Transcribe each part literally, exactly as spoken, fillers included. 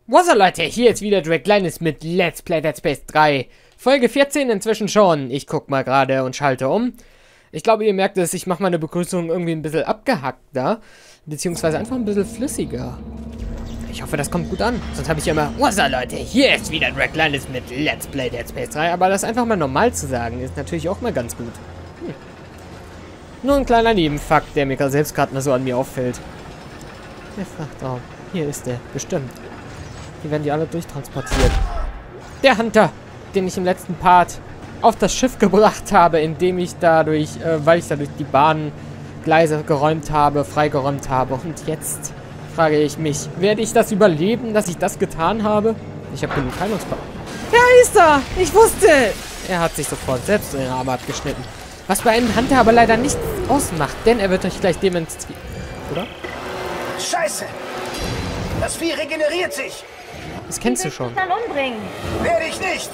Was up, Leute, hier ist wieder Draglinus mit Let's Play Dead Space drei. Folge vierzehn inzwischen schon. Ich guck mal gerade und schalte um. Ich glaube, ihr merkt es, ich mache meine Begrüßung irgendwie ein bisschen abgehackter. Beziehungsweise einfach ein bisschen flüssiger. Ich hoffe, das kommt gut an. Sonst habe ich ja immer, was up, Leute, hier ist wieder Draglinus mit Let's Play Dead Space drei. Aber das einfach mal normal zu sagen, ist natürlich auch mal ganz gut. Hm. Nur ein kleiner Nebenfakt, der mir selbst gerade mal so an mir auffällt. Der Frachtraum. Hier ist der, bestimmt. Hier werden die alle durchtransportiert. Der Hunter, den ich im letzten Part auf das Schiff gebracht habe, indem ich dadurch, äh, weil ich dadurch die Bahngleise geräumt habe, freigeräumt habe. Und jetzt frage ich mich, werde ich das überleben, dass ich das getan habe? Ich habe genug Heilungspower. Ja, ist er! Ich wusste! Er hat sich sofort selbst den Arm abgeschnitten. Was bei einem Hunter aber leider nichts ausmacht, denn er wird euch gleich demonstrieren. Oder? Scheiße! Das Vieh regeneriert sich! Das kennst du schon. Dann umbringen. Werde ich nicht!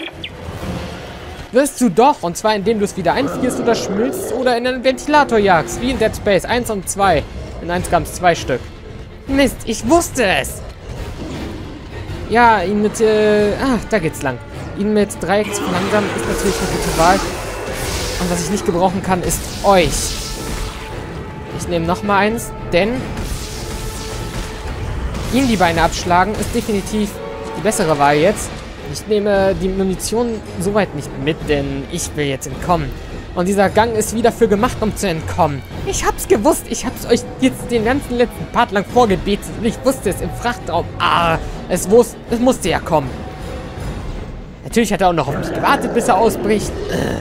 Wirst du doch, und zwar indem du es wieder einfrierst oder schmilzt oder in einen Ventilator jagst, wie in Dead Space eins und zwei. In eins gab es zwei Stück. Mist, ich wusste es! Ja, ihn mit, äh, ah, da geht's lang. Ihn mit Dreiecks verlangsamen ist natürlich eine gute Wahl. Und was ich nicht gebrauchen kann, ist euch. Ich nehme nochmal eins, denn ihn die Beine abschlagen ist definitiv die bessere Wahl jetzt. Ich nehme die Munition soweit nicht mit, denn ich will jetzt entkommen. Und dieser Gang ist wieder für gemacht, um zu entkommen. Ich hab's gewusst. Ich hab's euch jetzt den ganzen letzten Part lang vorgebetet. Und ich wusste es im Frachtraum. Ah, es, wus es musste ja kommen. Natürlich hat er auch noch auf mich gewartet, bis er ausbricht.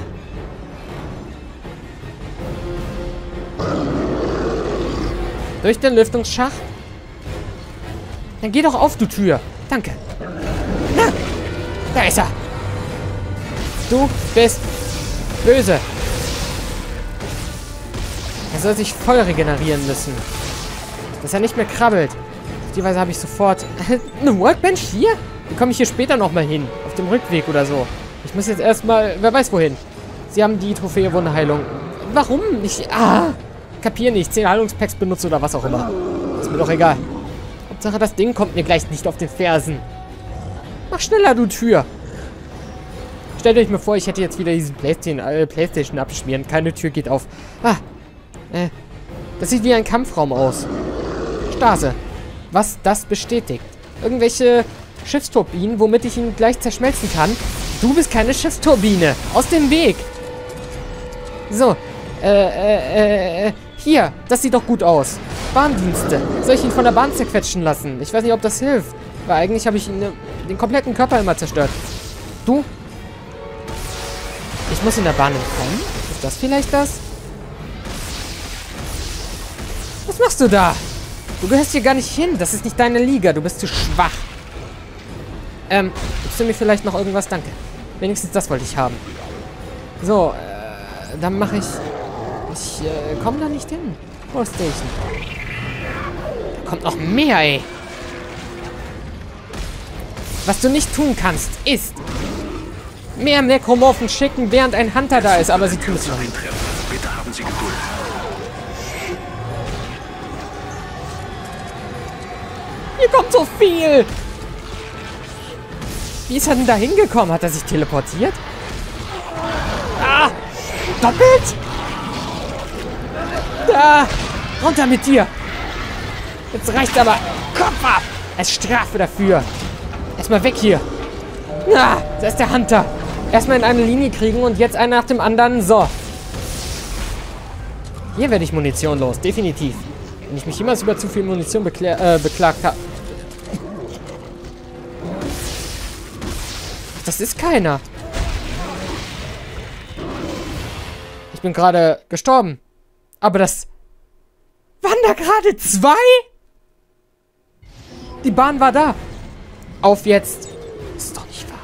Durch den Lüftungsschacht. Dann geh doch auf, du Tür. Danke. Na, da ist er. Du bist böse. Er soll sich voll regenerieren müssen. Dass er nicht mehr krabbelt. Auf die Weise habe ich sofort... Eine Workbench hier? Wie komme ich hier später nochmal hin? Auf dem Rückweg oder so. Ich muss jetzt erstmal... Wer weiß wohin. Sie haben die Trophäe Wunderheilung. Warum? Ich... Ah! Kapier nicht. zehn Heilungspacks benutze oder was auch immer. Ist mir doch egal. Hauptsache, das Ding kommt mir gleich nicht auf den Fersen. Mach schneller, du Tür. Stellt euch mir vor, ich hätte jetzt wieder diesen Playstation, äh, Playstation abschmieren. Keine Tür geht auf. Ah. Äh. Das sieht wie ein Kampfraum aus. Stase. Was das bestätigt. Irgendwelche Schiffsturbinen, womit ich ihn gleich zerschmelzen kann. Du bist keine Schiffsturbine. Aus dem Weg. So. Äh, äh, äh, hier. Das sieht doch gut aus. Bahndienste. Soll ich ihn von der Bahn zerquetschen lassen? Ich weiß nicht, ob das hilft. Weil eigentlich habe ich ihn äh, den kompletten Körper immer zerstört. Du? Ich muss in der Bahn entkommen? Ist das vielleicht das? Was machst du da? Du gehörst hier gar nicht hin. Das ist nicht deine Liga. Du bist zu schwach. Ähm, gibst du mir vielleicht noch irgendwas? Danke. Wenigstens das wollte ich haben. So, äh, dann mache ich... Ich äh, komme da nicht hin. Station. Da kommt noch mehr, ey. Was du nicht tun kannst, ist mehr Nekromorphen schicken, während ein Hunter da ist, aber sie tun es noch nicht. Bitte haben Sie Geduld. Hier kommt so viel. Wie ist er denn da hingekommen? Hat er sich teleportiert? Ah! Doppelt? Da! Runter mit dir! Jetzt reicht aber! Kopf ab! Als Strafe dafür! Erstmal weg hier! Ah! Da ist der Hunter! Erstmal in eine Linie kriegen und jetzt einen nach dem anderen. So! Hier werde ich Munition los, definitiv. Wenn ich mich jemals über zu viel Munition äh, beklagt habe. Das ist keiner! Ich bin gerade gestorben. Aber das... Waren da gerade zwei? Die Bahn war da. Auf jetzt. Das ist doch nicht wahr.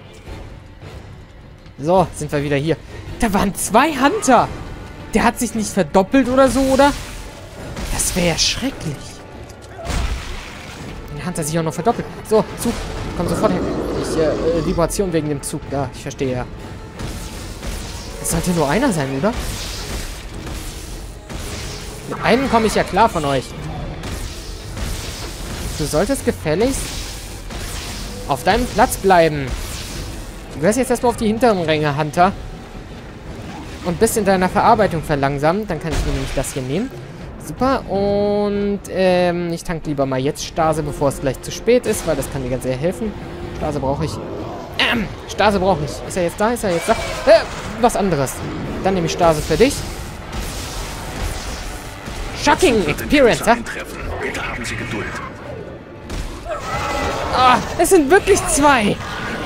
So, sind wir wieder hier. Da waren zwei Hunter. Der hat sich nicht verdoppelt oder so, oder? Das wäre ja schrecklich. Den Hunter sich auch noch verdoppelt. So, Zug. Komm sofort her. Ich, äh, Vibration wegen dem Zug. Ja, ich verstehe ja. Es sollte nur einer sein, oder? Mit einem komme ich ja klar von euch. Du solltest gefälligst Auf deinem Platz bleiben. Du wirst jetzt erstmal auf die hinteren Ränge, Hunter. Und bist in deiner Verarbeitung verlangsamt. Dann kann ich mir nämlich das hier nehmen. Super. Und ähm, ich tank lieber mal jetzt Stase, bevor es gleich zu spät ist, weil das kann mir ganz sehr helfen. Stase brauche ich. Ähm, Stase brauche ich. Ist er jetzt da? Ist er jetzt da? Äh, was anderes. Dann nehme ich Stase für dich. Shocking Experience, ha? Bitte haben Sie Geduld. Ah, es sind wirklich zwei.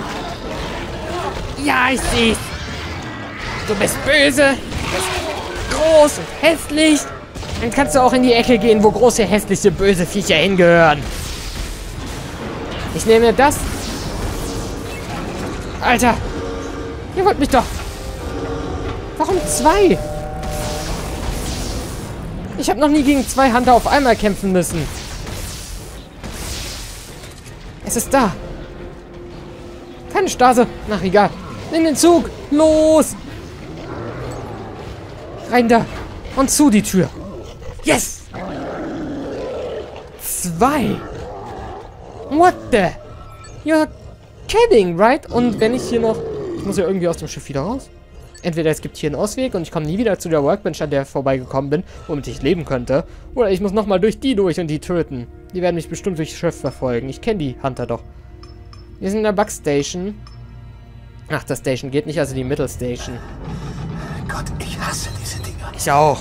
Ja, ich seh's. Du bist böse. Du bist groß und hässlich. Dann kannst du auch in die Ecke gehen, wo große, hässliche, böse Viecher hingehören. Ich nehme das. Alter. Ihr wollt mich doch. Warum zwei? Ich habe noch nie gegen zwei Hunter auf einmal kämpfen müssen. Es ist da. Keine Stase. Ach, egal. In den Zug. Los. Rein da. Und zu die Tür. Yes. Zwei. What the? You're kidding, right? Und wenn ich hier noch... Ich muss ja irgendwie aus dem Schiff wieder raus. Entweder es gibt hier einen Ausweg und ich komme nie wieder zu der Workbench, an der ich vorbeigekommen bin, womit ich leben könnte. Oder ich muss nochmal durch die durch und die töten. Die werden mich bestimmt durchs Schiff verfolgen. Ich kenne die Hunter doch. Wir sind in der Bugstation. Ach, das Station geht nicht, also die Middle Station. Gott, ich hasse diese Dinger. Ich auch.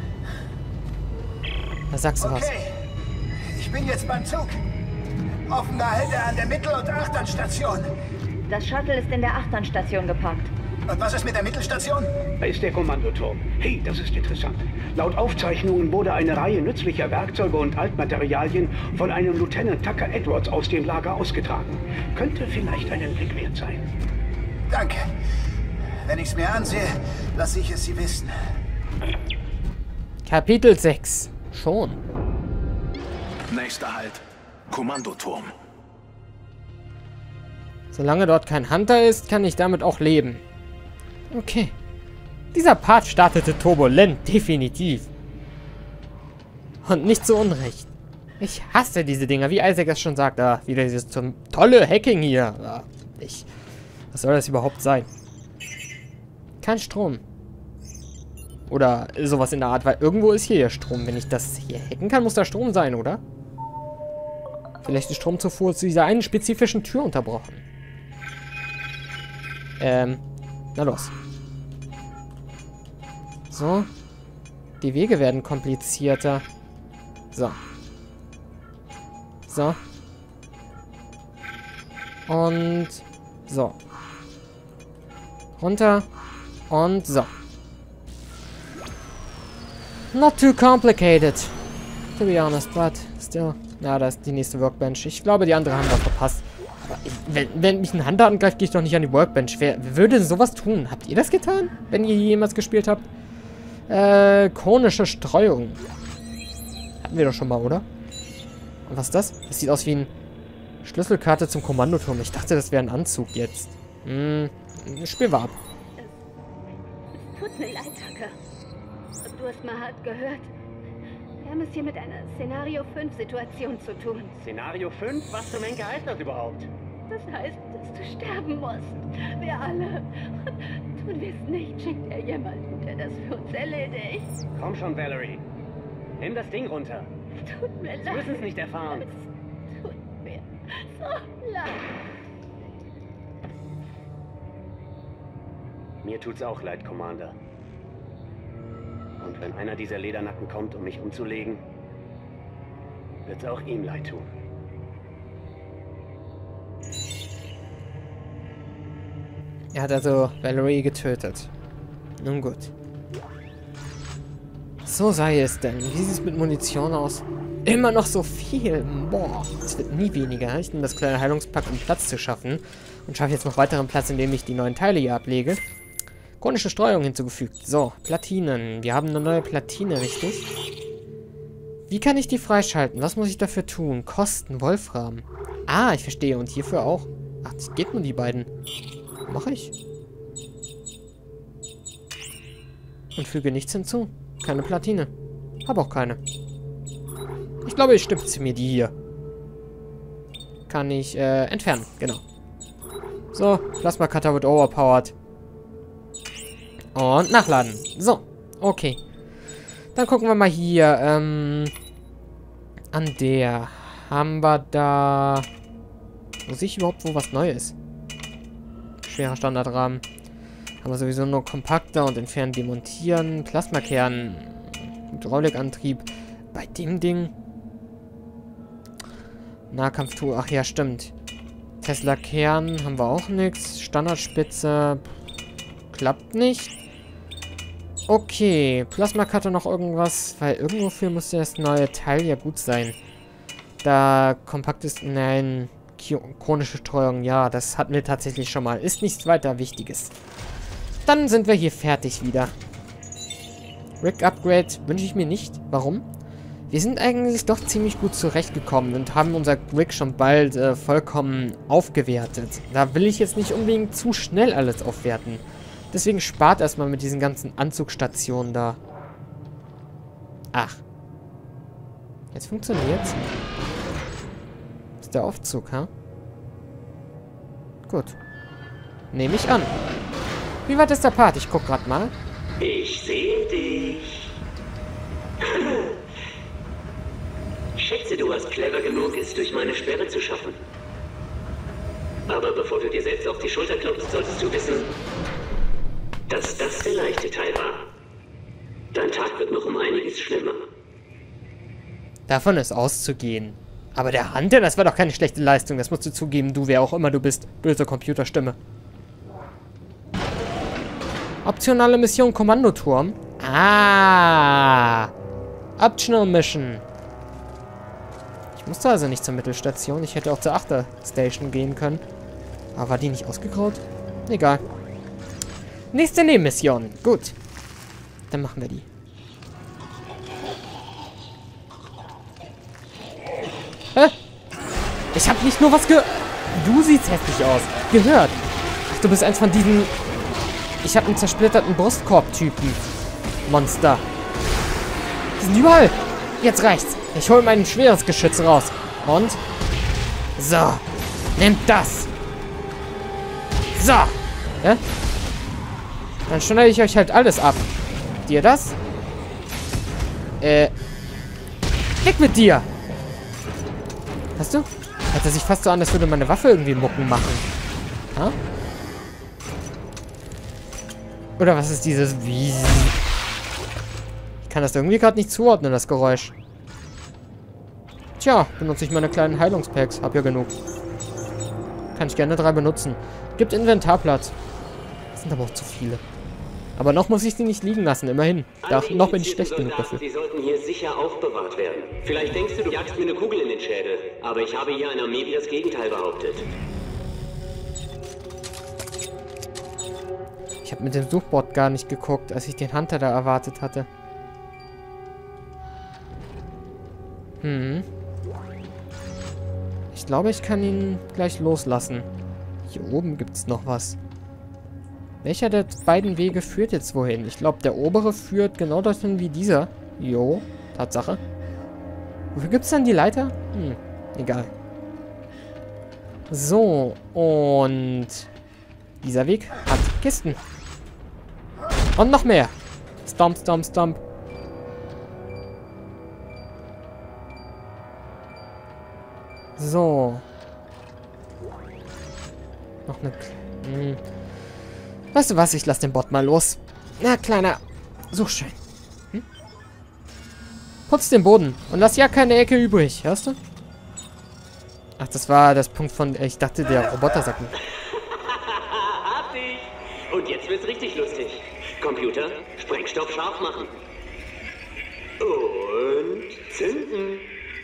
Da sagst du was. Okay, ich bin jetzt beim Zug. Offener hält er an der Mittel- und Achternstation. Das Shuttle ist in der Achternstation geparkt. Und was ist mit der Mittelstation? Da ist der Kommandoturm. Hey, das ist interessant. Laut Aufzeichnungen wurde eine Reihe nützlicher Werkzeuge und Altmaterialien von einem Lieutenant Tucker Edwards aus dem Lager ausgetragen. Könnte vielleicht einen Blick wert sein. Danke. Wenn ich es mir ansehe, lasse ich es Sie wissen. Kapitel sechs. Schon. Nächster Halt. Kommandoturm. Solange dort kein Hunter ist, kann ich damit auch leben. Okay. Dieser Part startete turbulent, definitiv. Und nicht zu Unrecht. Ich hasse diese Dinger, wie Isaac es schon sagt. Ah, wieder dieses zum tolle Hacking hier. Ah, ich. Was soll das überhaupt sein? Kein Strom. Oder sowas in der Art, weil irgendwo ist hier ja Strom. Wenn ich das hier hacken kann, muss da Strom sein, oder? Vielleicht ist Stromzufuhr zu dieser einen spezifischen Tür unterbrochen. Ähm, na los. So. Die Wege werden komplizierter. So. So. Und so. Runter. Und so. Not too complicated. To be honest, but still. Na, da ist die nächste Workbench. Ich glaube, die andere haben wir verpasst. Aber ich, wenn, wenn mich ein Hunter angreift, gehe ich doch nicht an die Workbench. Wer, wer würde sowas tun? Habt ihr das getan? Wenn ihr jemals gespielt habt? Äh, konische Streuung. Hatten wir doch schon mal, oder? Und was ist das? Das sieht aus wie ein Schlüsselkarte zum Kommandoturm. Ich dachte, das wäre ein Anzug jetzt. Hm, spielen wir ab. Es tut mir leid, Tucker. Du hast mal hart gehört. Wir haben es hier mit einer Szenario fünf Situation zu tun. Szenario fünf? Was zum Henker heißt das überhaupt? Das heißt, dass du sterben musst. Wir alle. Und tun wir es nicht, schickt er jemanden, der das für uns erledigt. Komm schon, Valerie. Nimm das Ding runter. Es tut mir leid. Wir müssen es nicht erfahren. Es tut mir so leid. Mir tut's auch leid, Commander. Und wenn einer dieser Ledernacken kommt, um mich umzulegen, wird's auch ihm leid tun. Er hat also Valerie getötet. Nun gut. So sei es denn. Wie sieht es mit Munition aus? Immer noch so viel. Boah, es wird nie weniger. Ich nehme das kleine Heilungspack, um Platz zu schaffen. Und schaffe jetzt noch weiteren Platz, indem ich die neuen Teile hier ablege. Chronische Streuung hinzugefügt. So, Platinen. Wir haben eine neue Platine, richtig? Wie kann ich die freischalten? Was muss ich dafür tun? Kosten, Wolfram. Ah, ich verstehe. Und hierfür auch. Ach, das geht nur die beiden. Mache ich. Und füge nichts hinzu. Keine Platine. Hab auch keine. Ich glaube, ich stipze mir die hier. kann ich äh, entfernen. Genau. So, Plasma Cutter wird overpowered. Und nachladen. So, okay. Dann gucken wir mal hier. Ähm, an der haben wir da... Wo sehe ich überhaupt, wo was Neues? Schwerer Standardrahmen. Haben wir sowieso nur kompakter und entfernen, demontieren. Plasmakern. Hydraulikantrieb. Bei dem Ding. Nahkampftool. Ach ja, stimmt. Tesla Kern haben wir auch nichts. Standardspitze. Klappt nicht. Okay. Plasmacutter noch irgendwas. Weil irgendwofür müsste das neue Teil ja gut sein. Da kompakt ist. Nein. Chronische Steuerung. Ja, das hatten wir tatsächlich schon mal. Ist nichts weiter Wichtiges. Dann sind wir hier fertig wieder. Rig Upgrade wünsche ich mir nicht. Warum? Wir sind eigentlich doch ziemlich gut zurechtgekommen und haben unser Rig schon bald äh, vollkommen aufgewertet. Da will ich jetzt nicht unbedingt zu schnell alles aufwerten. Deswegen spart erstmal mit diesen ganzen Anzugstationen da. Ach. Jetzt funktioniert's. Ist der Aufzug, ha? Gut. Nehme ich an. Wie weit ist der Part? Ich guck grad mal. Ich sehe dich. Schätze, du warst clever genug, es durch meine Sperre zu schaffen. Aber bevor du dir selbst auf die Schulter klopfst, solltest du wissen, dass das der leichte Teil war. Dein Tag wird noch um einiges schlimmer. Davon ist auszugehen. Aber der Hunter, das war doch keine schlechte Leistung. Das musst du zugeben, du, wer auch immer du bist. Böse Computerstimme. Optionale Mission Kommandoturm. Ah. Optional Mission. Ich musste also nicht zur Mittelstation. Ich hätte auch zur Achterstation gehen können. Aber war die nicht ausgegraut? Egal. Nächste Nebenmission. Gut. Dann machen wir die. Hä? Ich habe nicht nur was ge... Du siehst hässlich aus. Gehört. Ach, du bist eins von diesen... Ich habe einen zersplitterten Brustkorb-Typen. Monster. Die sind überall. Jetzt reicht's. Ich hole mein schweres Geschütz raus. Und? So. Nehmt das. So. Hä? Dann schneide ich euch halt alles ab. Dir das? Äh. Weg mit dir. Hast du? Hört er sich fast so an, als würde meine Waffe irgendwie Mucken machen. Ha? Oder was ist dieses Wie? Ich kann das irgendwie gerade nicht zuordnen, das Geräusch. Tja, benutze ich meine kleinen Heilungspacks. Hab ja genug. Kann ich gerne drei benutzen. Gibt Inventarplatz. Das sind aber auch zu viele. Aber noch muss ich sie nicht liegen lassen, immerhin. Da, noch bin ich schlecht genug dafür. Sie sollten hier sicher aufbewahrt werden. Vielleicht denkst du, du jagst mir eine Kugel in den Schädel. Aber ich habe hier eine Armee, die das Gegenteil behauptet. Ich habe mit dem Suchbot gar nicht geguckt, als ich den Hunter da erwartet hatte. Hm. Ich glaube, ich kann ihn gleich loslassen. Hier oben gibt es noch was. Welcher der beiden Wege führt jetzt wohin? Ich glaube, der obere führt genau dorthin wie dieser. Jo, Tatsache. Wofür gibt es dann die Leiter? Hm, egal. So, und dieser Weg hat Kisten. Und noch mehr. Stomp, stomp, stomp. So. Noch eine... Hm. Weißt du was? Ich lass den Bot mal los. Na, kleiner Suchschein. Hm? Putz den Boden und lass ja keine Ecke übrig. Hörst du? Ach, das war das Punkt von... Ich dachte, der Roboter sagt... Hab dich! Und jetzt wird's richtig lustig. Computer, Sprengstoff scharf machen. Und zünden.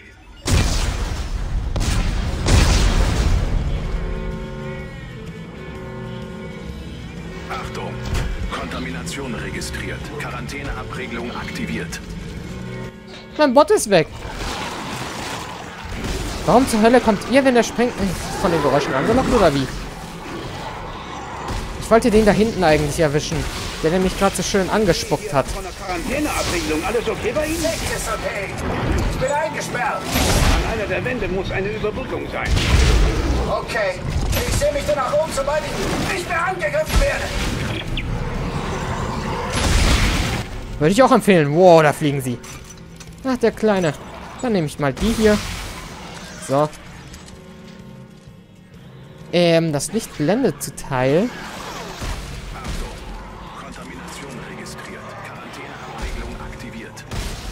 Achtung! Kontamination registriert. Quarantäneabregelung aktiviert. Mein Bot ist weg. Warum zur Hölle kommt ihr, wenn der sprengt? Von den Geräuschen angelockt oder wie? Ich wollte den da hinten eigentlich erwischen, der nämlich gerade so schön angespuckt hat. Von der Quarantäneabregelung, alles okay bei Ihnen? Nichts ist okay. Ich bin eingesperrt. An einer der Wände muss eine Überbrückung sein. Okay. Ich sehe mich dann nach oben, sobald ich nicht mehr angegriffen werde. Würde ich auch empfehlen. Wow, da fliegen sie. Ach, der Kleine. Dann nehme ich mal die hier. So. Ähm, das Licht blendet zu Teil. Kontamination registriert. Quarantäneabregelung aktiviert.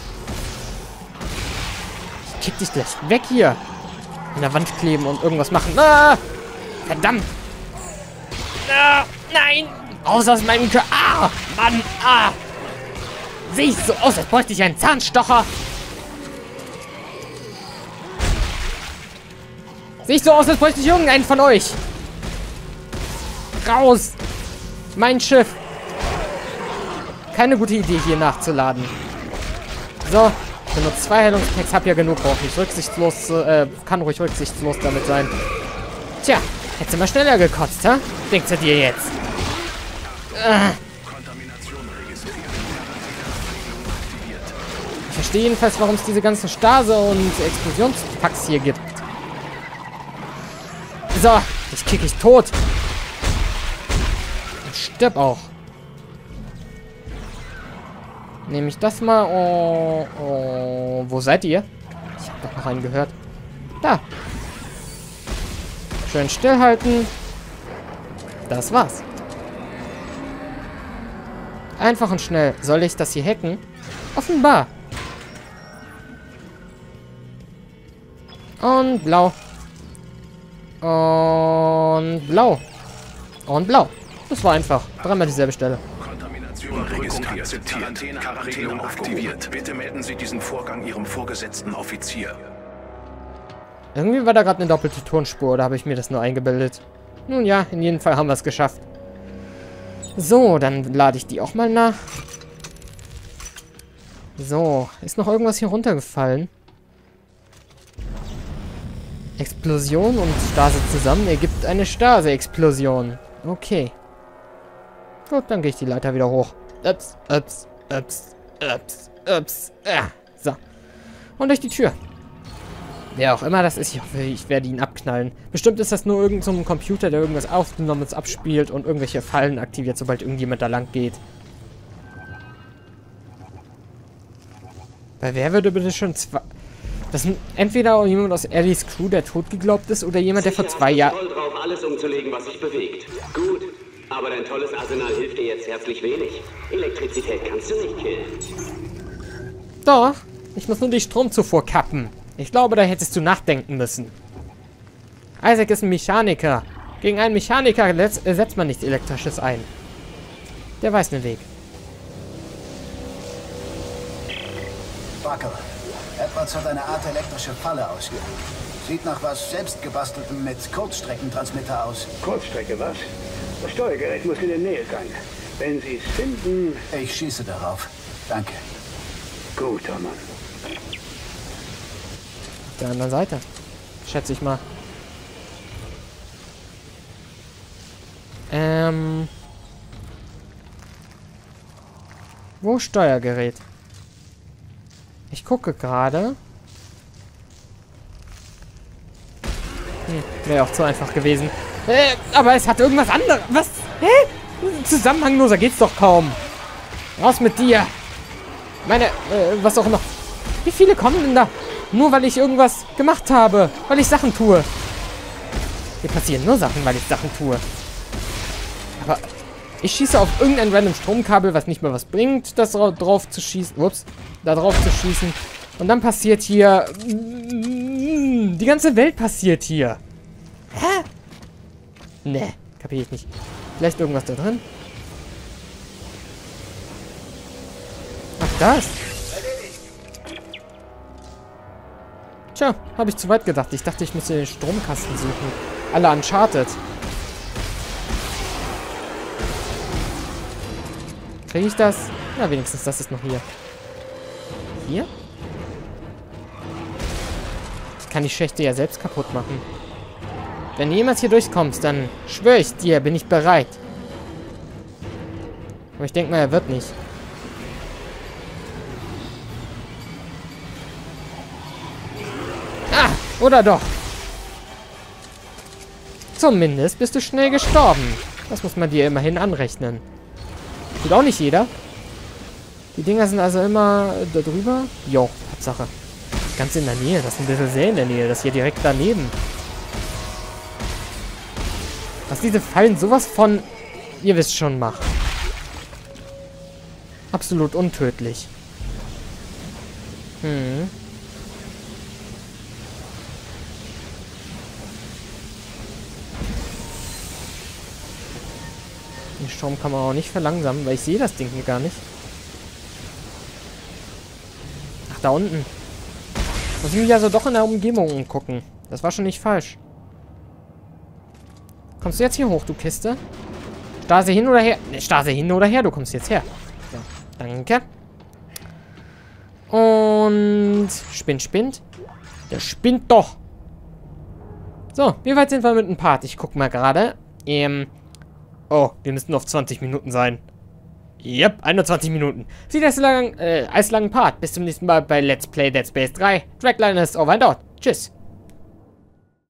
Ich kick dich gleich weg hier. An der Wand kleben und irgendwas machen. Ah! Verdammt! Ah, nein! Raus aus meinem Körper! Ah! Mann! Ah! Sehe ich so aus, als bräuchte ich einen Zahnstocher? Sehe ich so aus, als bräuchte ich irgendeinen von euch? Raus! Mein Schiff! Keine gute Idee, hier nachzuladen. So, ich benutze zwei Heilungspacks, hab ja genug, brauche nicht rücksichtslos, äh, kann ruhig rücksichtslos damit sein. Tja, hättest du mal schneller gekotzt, ha? Denkst du dir jetzt? Äh. Ich verstehe jedenfalls, warum es diese ganzen Stase- und Explosionspacks hier gibt. So, dich kick ich tot. Und stirb auch. Nehme ich das mal. Oh, oh, wo seid ihr? Ich habe doch noch einen gehört. Da. Schön stillhalten. Das war's. Einfach und schnell. Soll ich das hier hacken? Offenbar. Und blau. Und blau. Und blau. Das war einfach. Dreimal dieselbe Stelle. Kontamination registriert. Quarantäneabregelung aktiviert. Bitte melden Sie diesen Vorgang Ihrem vorgesetzten Offizier. Irgendwie war da gerade eine doppelte Tonspur, oder habe ich mir das nur eingebildet? Nun ja, in jedem Fall haben wir es geschafft. So, dann lade ich die auch mal nach. So, ist noch irgendwas hier runtergefallen? Explosion und Stase zusammen ergibt eine Stase-Explosion. Okay. Gut, dann gehe ich die Leiter wieder hoch. Ups, ups, ups, ups, ups. Ah, so. Und durch die Tür. Wer auch immer das ist, ich hoffe, ich werde ihn abknallen. Bestimmt ist das nur irgend so ein Computer, der irgendwas Aufgenommenes abspielt und irgendwelche Fallen aktiviert, sobald irgendjemand da lang geht. Bei wer würde bitte schon zwei... Das sind entweder jemand aus Ellies Crew, der tot geglaubt ist, oder jemand, der vor zwei Jahren... voll drauf, alles umzulegen, was sich bewegt. Gut, aber dein tolles Arsenal hilft dir jetzt herzlich wenig. Elektrizität kannst du nicht killen. Doch, ich muss nur die Stromzufuhr kappen. Ich glaube, da hättest du nachdenken müssen. Isaac ist ein Mechaniker. Gegen einen Mechaniker setzt man nichts Elektrisches ein. Der weiß den Weg. Buckle. Edwards hat eine Art elektrische Falle ausgelegt. Sieht nach was selbstgebasteltem mit Kurzstreckentransmitter aus. Kurzstrecke, was? Das Steuergerät muss in der Nähe sein. Wenn Sie es finden... Ich schieße darauf. Danke. Guter Mann. Auf der anderen Seite. Schätze ich mal. Ähm... Wo Steuergerät? Ich gucke gerade. Hm, wäre auch zu einfach gewesen. Äh, aber es hat irgendwas anderes. Was? Hä? Zusammenhangloser geht's doch kaum. Raus mit dir. Meine, äh, was auch immer. Wie viele kommen denn da? Nur weil ich irgendwas gemacht habe. Weil ich Sachen tue. Hier passieren nur Sachen, weil ich Sachen tue. Aber ich schieße auf irgendein random Stromkabel, was nicht mehr was bringt, das drauf zu schießen. Ups. Da drauf zu schießen. Und dann passiert hier... Die ganze Welt passiert hier. Hä? Ne, kapiere ich nicht. Vielleicht irgendwas da drin? Ach, das. Tja, habe ich zu weit gedacht. Ich dachte, ich müsste den Stromkasten suchen. Alle Uncharted. Kriege ich das? Na, wenigstens das ist noch hier. Hier? Ich kann die Schächte ja selbst kaputt machen. Wenn du jemals hier durchkommst, dann schwöre ich dir, bin ich bereit. Aber ich denke mal, er wird nicht. Ah! Oder doch? Zumindest bist du schnell gestorben. Das muss man dir immerhin anrechnen. Tut auch nicht jeder. Die Dinger sind also immer da drüber. Jo, Tatsache. Ganz in der Nähe. Das ist ein bisschen sehr in der Nähe. Das ist hier direkt daneben. Was diese Fallen sowas von... Ihr wisst schon, macht. Absolut untödlich. Hm. Den Strom kann man auch nicht verlangsamen, weil ich sehe das Ding hier gar nicht. Ach, da unten. Muss ich mich also doch in der Umgebung umgucken. Das war schon nicht falsch. Kommst du jetzt hier hoch, du Kiste? Stase hin oder her? Ne, Stase hin oder her, du kommst jetzt her. So, danke. Und... Spinnt, spinnt. Der spinnt doch. So, wie weit sind wir mit dem Part? Ich guck mal gerade. Ähm... Oh, wir müssten auf zwanzig Minuten sein. Yep, einundzwanzig Minuten. Sieht das lang, äh, als langen Part. Bis zum nächsten Mal bei Let's Play Dead Space drei. Dragline ist over and out. Tschüss.